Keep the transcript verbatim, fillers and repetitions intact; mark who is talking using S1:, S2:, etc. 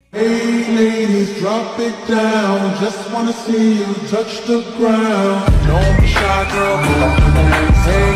S1: Hey ladies, drop it down. Just wanna see you touch the ground. Don't be shy, girl, move your hands. Hey